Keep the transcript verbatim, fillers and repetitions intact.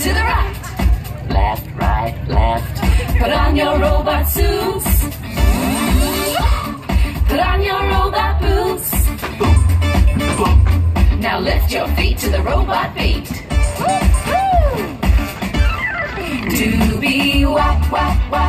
to the right. Left, right, left. Put on your robot suits. Put on your robot boots. Now lift your feet to the robot beat. Doobie wop wop wop.